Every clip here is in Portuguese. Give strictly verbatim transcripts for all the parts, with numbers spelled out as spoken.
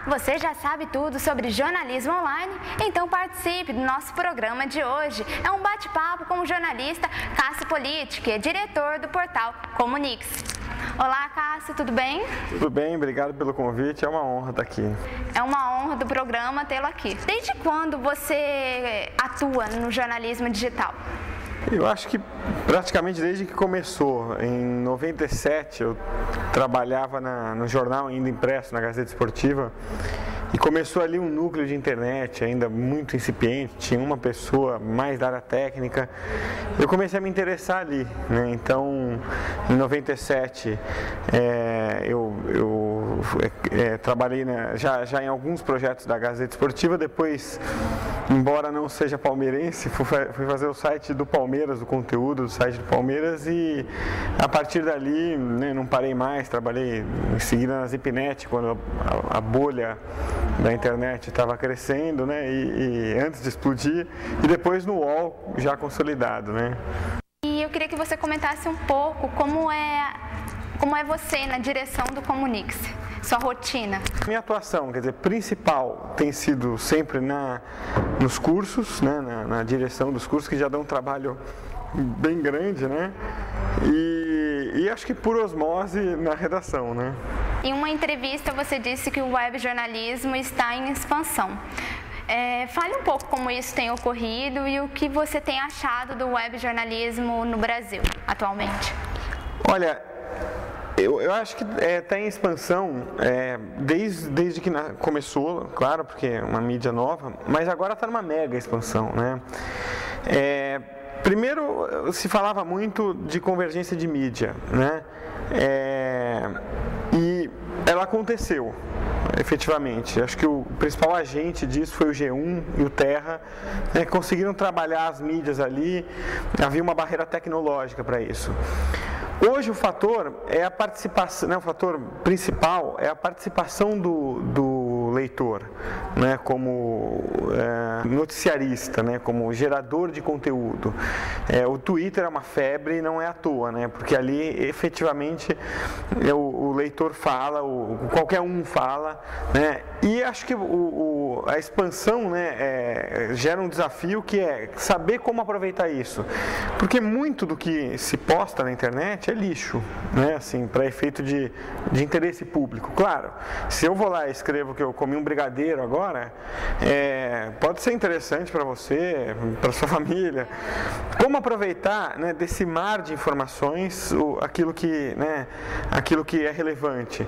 Você já sabe tudo sobre jornalismo online? Então participe do nosso programa de hoje. É um bate-papo com o jornalista Cássio Politi, que é diretor do portal Comunix. Olá, Cássio, tudo bem? Tudo bem, obrigado pelo convite, é uma honra estar aqui. É uma honra do programa tê-lo aqui. Desde quando você atua no jornalismo digital? Eu acho que praticamente desde que começou. Em noventa e sete eu trabalhava na, no jornal ainda impresso, na Gazeta Esportiva, e começou ali um núcleo de internet ainda muito incipiente, tinha uma pessoa mais da área técnica. Eu comecei a me interessar ali, né? Então, em noventa e sete, é, eu, eu é, trabalhei na, já, já em alguns projetos da Gazeta Esportiva. Depois, embora não seja palmeirense, fui, fui fazer o site do Palmeiras, o conteúdo do site do Palmeiras, e a partir dali, né, não parei mais. Trabalhei em seguida na Zipnet, quando a, a bolha da internet estava crescendo, né, e, e antes de explodir, e depois no U O L já consolidado, né. E eu queria que você comentasse um pouco como é, como é você na direção do Comunix, sua rotina. Minha atuação, quer dizer, principal tem sido sempre na, nos cursos, né, na, na direção dos cursos, que já dão um trabalho bem grande, né, e, e acho que por osmose na redação, né. Em uma entrevista você disse que o web jornalismo está em expansão. É, fale um pouco como isso tem ocorrido e o que você tem achado do web jornalismo no Brasil atualmente. Olha, eu, eu acho que está é, tá em expansão é, desde, desde que na, começou, claro, porque é uma mídia nova, mas agora está numa mega expansão, né? É, primeiro, se falava muito de convergência de mídia, né? É, e ela aconteceu, efetivamente. Acho que o principal agente disso foi o G um e o Terra, né, que conseguiram trabalhar as mídias ali. Havia uma barreira tecnológica para isso. Hoje o fator é a participação, né, o fator principal é a participação do, do leitor, né, como é, noticiarista, né, como gerador de conteúdo. É, o Twitter é uma febre e não é à toa, né, porque ali efetivamente é, o, o leitor fala, o, qualquer um fala, né, e acho que o, o, a expansão, né, é, gera um desafio que é saber como aproveitar isso, porque muito do que se posta na internet é lixo, né, assim, para efeito de, de interesse público. Claro, se eu vou lá e escrevo que eu comi um brigadeiro agora, é, pode ser interessante para você, para sua família. Como aproveitar, né, desse mar de informações o, aquilo, que, né, aquilo que é relevante.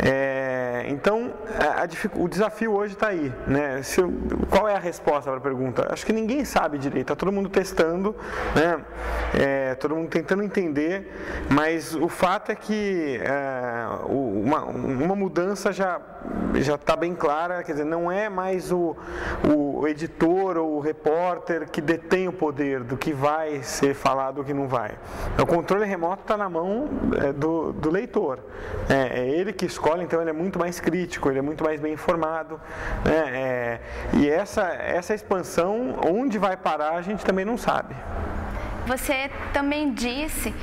É, então, a, a, o desafio hoje está aí, né? Se, qual é a resposta para a pergunta? Acho que ninguém sabe direito, está todo mundo testando, né? É, todo mundo tentando entender, mas o fato é que é, uma, uma mudança já já está bem clara, quer dizer, não é mais o, o editor ou o repórter que detém o poder do que vai ser falado ou que não vai. O controle remoto está na mão é, do, do leitor. É, é ele que escolhe, então ele é muito mais crítico, ele é muito mais bem informado, né? É, e essa, essa expansão, onde vai parar, a gente também não sabe. Você também disse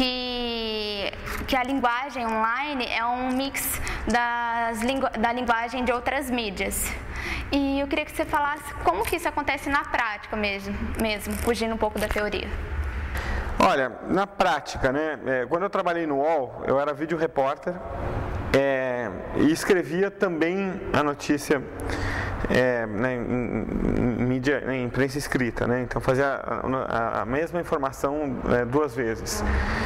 que, que a linguagem online é um mix das lingu, da linguagem de outras mídias. E eu queria que você falasse como que isso acontece na prática mesmo, mesmo fugindo um pouco da teoria. Olha, na prática, né, é, quando eu trabalhei no U O L, eu era vídeo repórter é, e escrevia também a notícia É, né, em, em, mídia, em imprensa escrita, né? Então fazia a, a, a mesma informação é, duas vezes.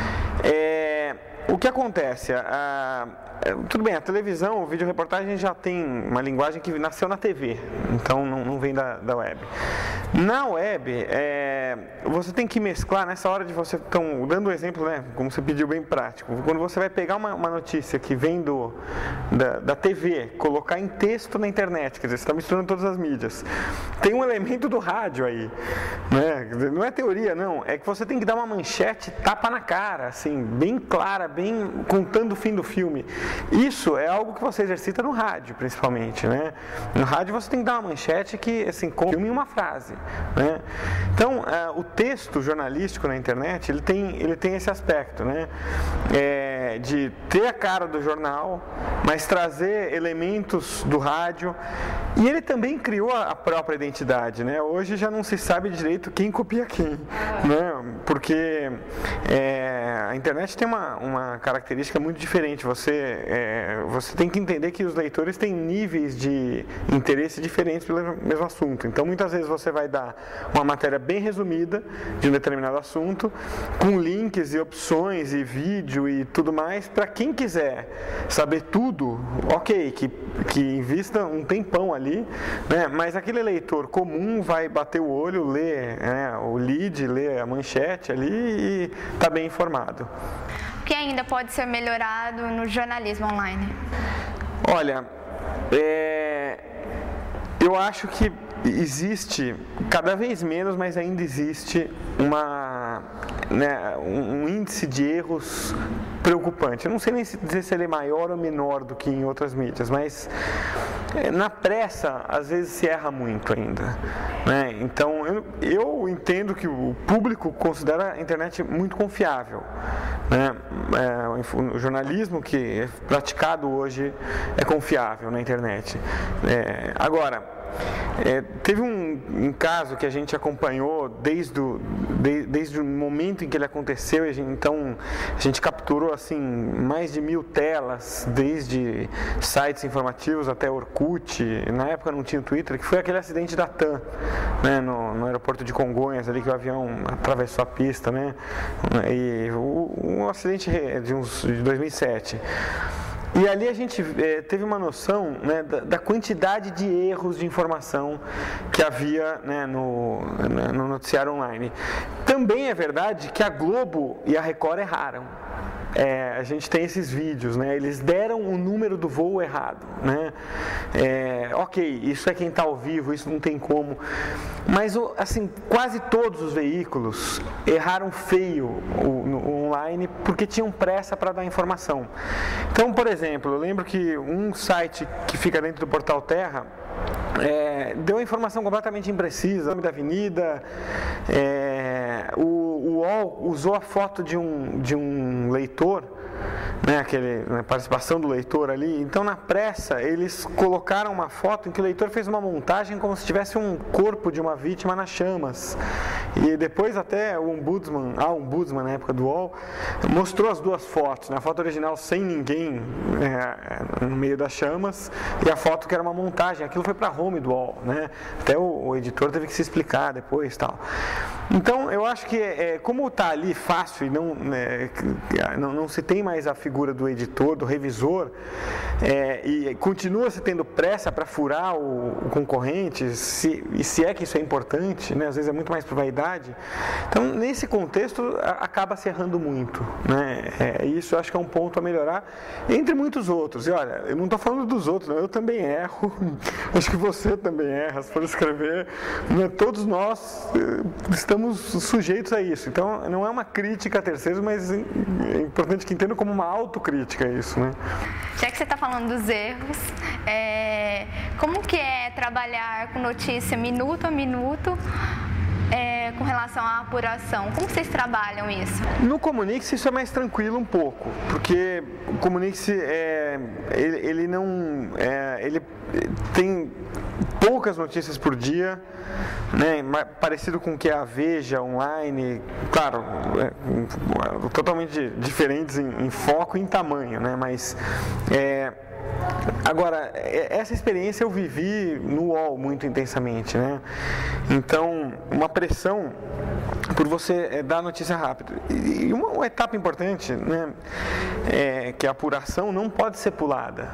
É, o que acontece? A, a, tudo bem, a televisão, o vídeo reportagem já tem uma linguagem que nasceu na T V, então não, não vem da, da web. Na web, é, você tem que mesclar nessa hora de você, então, dando um exemplo, né, como você pediu, bem prático, quando você vai pegar uma, uma notícia que vem do, da, da T V, colocar em texto na internet, quer dizer, você está misturando todas as mídias, tem um elemento do rádio aí, né, não é teoria não, é que você tem que dar uma manchete tapa na cara, assim, bem clara, bem contando o fim do filme. Isso é algo que você exercita no rádio, principalmente, né, no rádio você tem que dar uma manchete que, assim, conta o filme em uma frase. Né? Então, uh, o texto jornalístico na internet ele tem, ele tem esse aspecto, né? É, é, de ter a cara do jornal, mas trazer elementos do rádio. E ele também criou a própria identidade, né? Hoje já não se sabe direito quem copia quem, né? Porque é, a internet tem uma, uma característica muito diferente. Você, é, você tem que entender que os leitores têm níveis de interesse diferentes pelo mesmo assunto. Então, muitas vezes você vai dar uma matéria bem resumida de um determinado assunto, com links e opções e vídeo e tudo mais, para quem quiser saber tudo, ok, que, que invista um tempão ali, né? Mas aquele leitor comum vai bater o olho, ler, né, o lead, ler a manchete ali e está bem informado. O que ainda pode ser melhorado no jornalismo online? Olha, é, eu acho que existe, cada vez menos, mas ainda existe uma, né, um, um índice de erros preocupante. Eu não sei nem dizer se ele é maior ou menor do que em outras mídias, mas na pressa, às vezes se erra muito ainda, né? Então, eu, eu entendo que o público considera a internet muito confiável, né? É, o jornalismo que é praticado hoje é confiável na internet. É, agora, É, teve um, um caso que a gente acompanhou desde o, de, desde o momento em que ele aconteceu, e a gente, então a gente capturou assim, mais de mil telas, desde sites informativos até Orkut, na época não tinha o Twitter, que foi aquele acidente da TAM, né, no, no aeroporto de Congonhas, ali que o avião atravessou a pista, né, e o, um acidente de, uns, de dois mil e sete. E ali a gente é, teve uma noção, né, da, da quantidade de erros de informação que havia, né, no, no noticiário online. Também é verdade que a Globo e a Record erraram. É, a gente tem esses vídeos, né? Eles deram o número do voo errado, né? É, ok, isso é quem está ao vivo, isso não tem como. Mas, assim, quase todos os veículos erraram feio o, no online porque tinham pressa para dar informação. Então, por exemplo, eu lembro que um site que fica dentro do Portal Terra É, deu a informação completamente imprecisa, o nome da avenida, é, o, o U O L usou a foto de um, de um leitor, né, aquele, né, participação do leitor ali. Então, na pressa, eles colocaram uma foto em que o leitor fez uma montagem como se tivesse um corpo de uma vítima nas chamas. E depois até o ombudsman, a ombudsman na época do U O L, mostrou as duas fotos, né, a foto original sem ninguém é, no meio das chamas, e a foto que era uma montagem. Aquilo foi para a home do U O L, né? Até o, o editor teve que se explicar depois, tal. Então, eu acho que é, como está ali fácil e não, né, não, não se tem mais a figura do editor, do revisor, é, e continua se tendo pressa para furar o, o concorrente, se, e se é que isso é importante, né? Às vezes é muito mais por vaidade. Então, nesse contexto, a, acaba se errando muito, né? É, isso eu acho que é um ponto a melhorar, entre muitos outros. E olha, eu não estou falando dos outros, não, eu também erro, acho que você também erra, se for escrever, né? Todos nós estamos sujeitos a isso. Então, não é uma crítica a terceiros, mas é importante que entenda como uma autocrítica isso, né? Já que você está falando dos erros, é, como que é trabalhar com notícia minuto a minuto, é, com relação à apuração? Como vocês trabalham isso? No Comunique-se isso é mais tranquilo um pouco, porque o Comunique-se é, ele, ele não, é, ele tem poucas notícias por dia, né, parecido com o que é a Veja online, claro, é, totalmente diferentes em, em foco e em tamanho, né, mas é, agora, essa experiência eu vivi no U O L muito intensamente, né, então uma pressão por você dar notícia rápida. E uma, uma etapa importante, né, é que a apuração não pode ser pulada.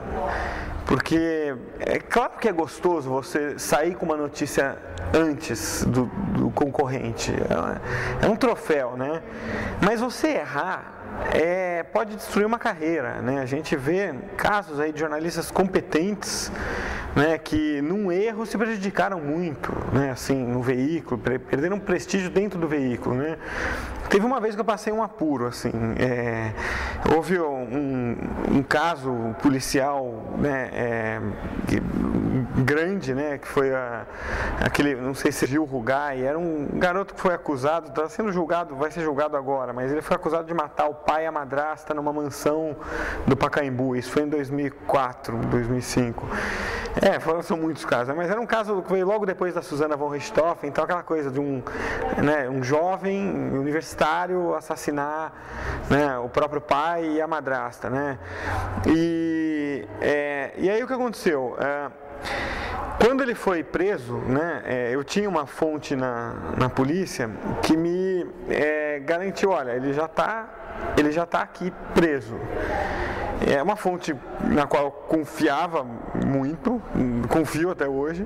Porque é claro que é gostoso você sair com uma notícia antes do, do concorrente. É, é um troféu, né? Mas você errar é, pode destruir uma carreira, né? A gente vê casos aí de jornalistas competentes, né, que num erro se prejudicaram muito, né, assim, no veículo, perderam prestígio dentro do veículo, né. Teve uma vez que eu passei um apuro, assim, é, houve um, um caso policial, né, é, grande, né, que foi a, aquele, não sei se Gil Rugai, era um garoto que foi acusado, está sendo julgado, vai ser julgado agora, mas ele foi acusado de matar o pai e a madrasta numa mansão do Pacaembu. Isso foi em dois mil e quatro, dois mil e cinco. É, foram, são muitos casos, mas era um caso que veio logo depois da Susana von Richthofen, então aquela coisa de um, né, um jovem universitário assassinar, né, o próprio pai e a madrasta, né? E, é, e aí o que aconteceu? É, quando ele foi preso, né, é, eu tinha uma fonte na, na polícia que me é, garantiu, olha, ele já está ele já tá aqui preso. É uma fonte na qual eu confiava muito, confio até hoje,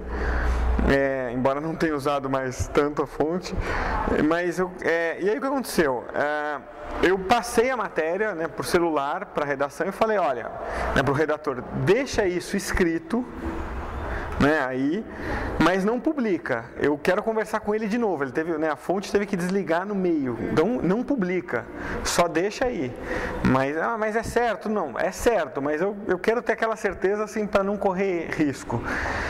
é, embora não tenha usado mais tanto a fonte. Mas eu, é, e aí o que aconteceu? É, eu passei a matéria, né, por celular para a redação e falei, olha, né, para o redator, deixa isso escrito, né, aí, mas não publica. Eu quero conversar com ele de novo. Ele teve, né, a fonte teve que desligar no meio. Então não publica, só deixa aí. Mas, ah, mas é certo? Não, é certo, mas eu, eu quero ter aquela certeza assim para não correr risco.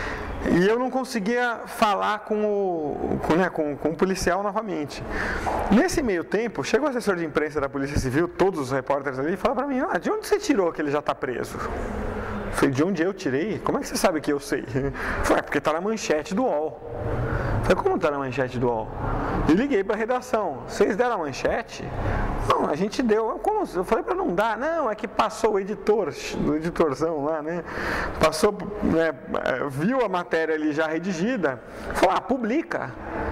E eu não conseguia falar com o, com, né, com, com o policial novamente. Nesse meio tempo, chegou o assessor de imprensa da Polícia Civil, todos os repórteres ali, e falaram para mim, ah, de onde você tirou que ele já está preso? Eu falei, de onde eu tirei? Como é que você sabe que eu sei? Eu falei, é porque está na manchete do U O L. Eu falei, como está na manchete do U O L? E liguei para a redação, vocês deram a manchete? Não, a gente deu. Como? Eu falei para não dar. Não, é que passou o editor, o editorzão lá, né? Passou, né, viu a matéria ali já redigida, falou, ah, publica.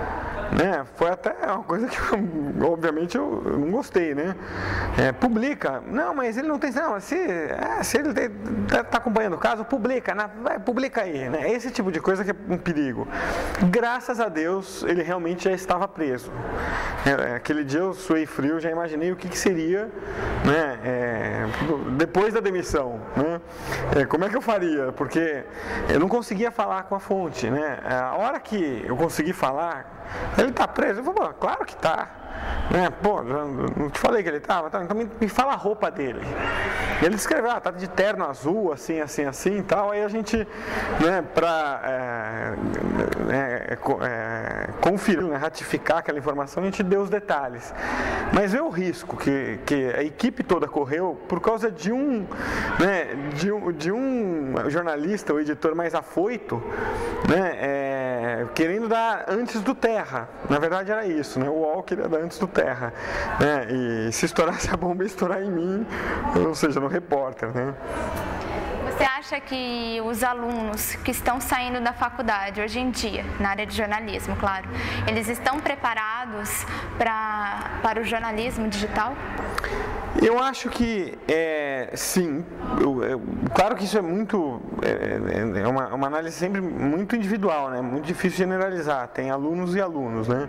Né? Foi até uma coisa que, obviamente, eu não gostei, né? É, publica. Não, mas ele não tem... Não, se, é, se ele está acompanhando o caso, publica. Né? Vai, publica aí. Né? Esse tipo de coisa que é um perigo. Graças a Deus, ele realmente já estava preso. É, aquele dia eu suei frio, já imaginei o que, que seria, né? É, depois da demissão. Né? É, como é que eu faria? Porque eu não conseguia falar com a fonte. Né? A hora que eu consegui falar... Ele está preso? Eu falei, claro que está. Né? Pô, não te falei que ele estava? Tá, então me, me fala a roupa dele. Ele escreveu, ah, tá de terno azul, assim, assim, assim e tal. Aí a gente, né, para é, é, é, conferir, né, ratificar aquela informação, a gente deu os detalhes. Mas vê o risco que, que a equipe toda correu por causa de um, né, de um, de um jornalista, o editor mais afoito, né, é, querendo dar antes do Terra. Na verdade era isso, né? O U O L queria dar antes do Terra, né? E se estourasse a bomba, ia estourar em mim, ou seja, no repórter, né? Você acha que os alunos que estão saindo da faculdade hoje em dia, na área de jornalismo, claro, eles estão preparados pra, para o jornalismo digital? Eu acho que é, sim, eu, eu, claro que isso é muito, é, é uma, uma análise sempre muito individual, né? Muito difícil generalizar, tem alunos e alunos, né?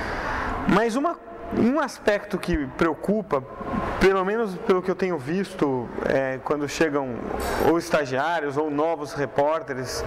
Mas uma, um aspecto que preocupa, pelo menos pelo que eu tenho visto, é, quando chegam ou estagiários ou novos repórteres,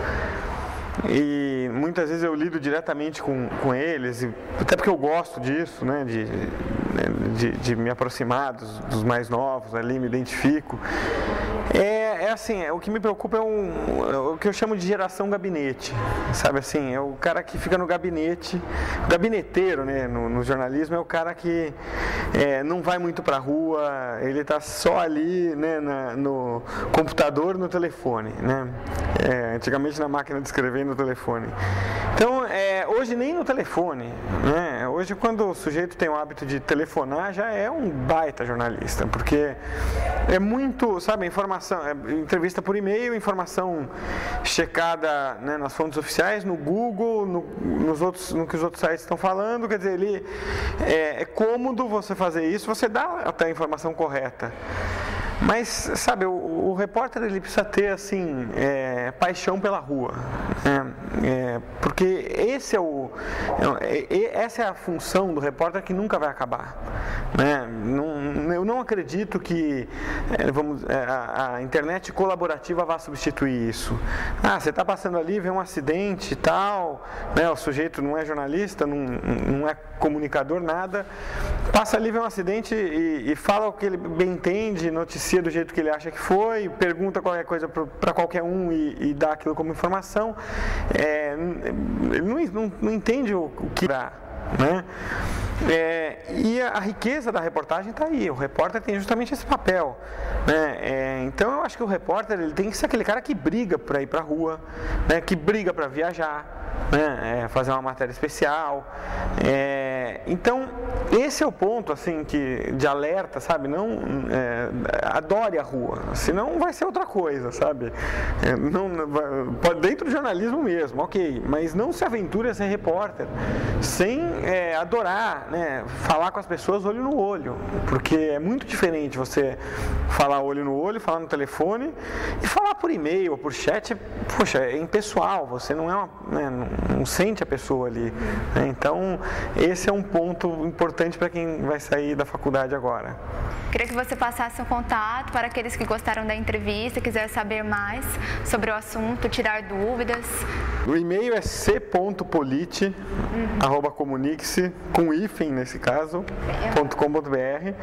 e muitas vezes eu lido diretamente com, com eles, até porque eu gosto disso, né, de, de, de me aproximar dos, dos mais novos, ali me identifico. É, é assim, é, o que me preocupa é, um, é o que eu chamo de geração gabinete, sabe assim, é o cara que fica no gabinete, o gabineteiro, né, no, no jornalismo é o cara que é, não vai muito pra rua, ele está só ali, né, na, no computador, no telefone, né, é, antigamente na máquina de escrever no telefone. Então, é, hoje nem no telefone, né, hoje quando o sujeito tem o hábito de telefonar, já é um baita jornalista, porque é muito, sabe, informação, é, entrevista por e-mail, informação checada, né, nas fontes oficiais, no Google, no, nos outros, no que os outros sites estão falando, quer dizer, ele, é, é cômodo você fazer isso, você dá até a informação correta. Mas, sabe, o, o repórter ele precisa ter, assim, é, paixão pela rua, né? É, porque esse é o, é, é, essa é a função do repórter que nunca vai acabar, né? Não, eu não acredito que é, vamos, é, a, a internet colaborativa vá substituir isso. Ah, você está passando ali, vê um acidente e tal, né, o sujeito não é jornalista, não, não é comunicador, nada, passa ali, vê um acidente e, e fala o que ele bem entende, noticia do jeito que ele acha que foi, pergunta qualquer coisa para qualquer um e, e dá aquilo como informação. É, ele não, não, não entende o, o que dá, né? É, e a, a riqueza da reportagem está aí, o repórter tem justamente esse papel, né? É, então eu acho que o repórter ele tem que ser aquele cara que briga para ir para a rua, né? Que briga para viajar, né? É, fazer uma matéria especial. É, então esse é o ponto assim que de alerta, sabe? Não é, adore a rua, senão vai ser outra coisa, sabe? É, não, pode, dentro do jornalismo mesmo, ok, mas não se aventure a ser repórter sem é, adorar, né? Falar com as pessoas olho no olho, porque é muito diferente você falar olho no olho, falar no telefone e falar por e-mail ou por chat. Poxa, é impessoal, você não é uma, né, não, não sente a pessoa ali, né? Então esse é um ponto importante para quem vai sair da faculdade agora. Queria que você passasse um contato para aqueles que gostaram da entrevista, quiserem saber mais sobre o assunto, tirar dúvidas. O e-mail é c ponto politi arroba comunique-se, com hífen nesse caso, ponto com ponto br.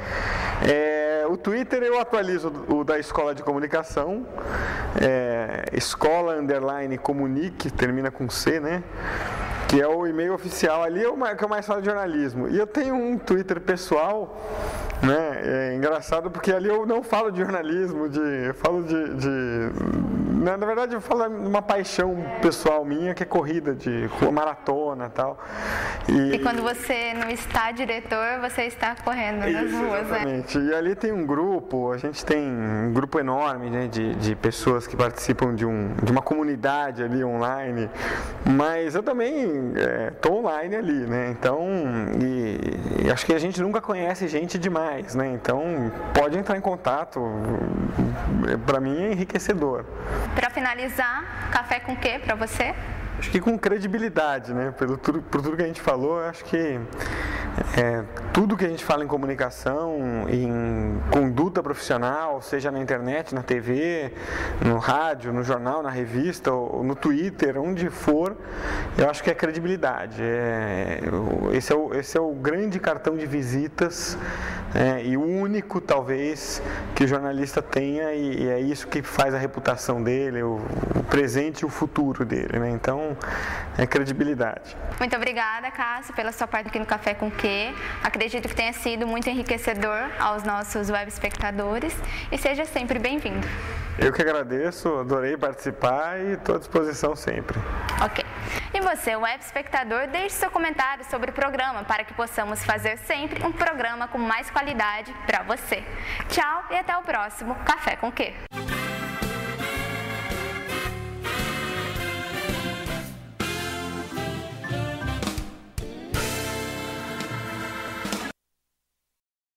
É, o Twitter eu atualizo o da Escola de Comunicação, é, escola underline comunique, termina com C, né? Que é o e-mail oficial, ali é o que eu mais falo de jornalismo. E eu tenho um Twitter pessoal, né? É engraçado porque ali eu não falo de jornalismo, de, eu falo de, de... Na verdade eu falo de uma paixão pessoal minha, que é corrida, de maratona e tal. E, e quando você não está diretor, você está correndo nas Isso, ruas, exatamente. né? E ali tem um grupo, a gente tem um grupo enorme, né, de, de pessoas que participam de, um, de uma comunidade ali online, mas eu também estou é, online ali, né? Então, e, e acho que a gente nunca conhece gente demais, né? Então, pode entrar em contato, para mim é enriquecedor. Para finalizar, café com o quê para você? Acho que com credibilidade, né? Pelo tudo, por tudo que a gente falou, acho que é, tudo que a gente fala em comunicação, em conduta profissional, seja na internet, na T V, no rádio, no jornal, na revista, ou no Twitter, onde for, eu acho que é credibilidade. É, esse, é o, esse é o grande cartão de visitas é, e o único, talvez, que o jornalista tenha, e, e é isso que faz a reputação dele, o, o presente e o futuro dele, né? Então, é credibilidade. Muito obrigada, Cássio, pela sua parte aqui no Café com Quê. Acredito que tenha sido muito enriquecedor aos nossos web espectadores e seja sempre bem-vindo. Eu que agradeço, adorei participar e estou à disposição sempre. Ok. E você, web espectador, deixe seu comentário sobre o programa para que possamos fazer sempre um programa com mais qualidade para você. Tchau e até o próximo Café com Quê.